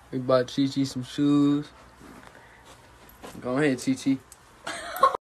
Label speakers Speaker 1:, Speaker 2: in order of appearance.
Speaker 1: We bought Chi Chi some shoes. Go ahead, Chi Chi.